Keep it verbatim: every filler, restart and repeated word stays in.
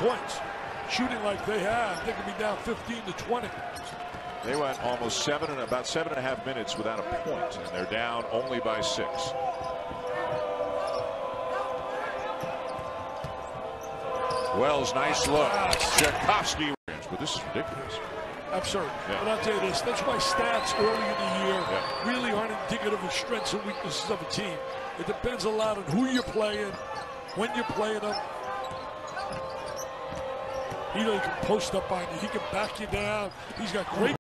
points. Shooting like they have, they could be down fifteen to twenty. They went almost seven and about seven and a half minutes without a point, and they're down only by six. Wells, nice look. Tchaikovsky, but this is ridiculous. Absurd. Yeah. But I'll tell you this, that's why stats early in the year yeah. really aren't indicative of strengths and weaknesses of a team. It depends a lot on who you're playing, when you're playing them. He, he can post up on you. He can back you down. He's got great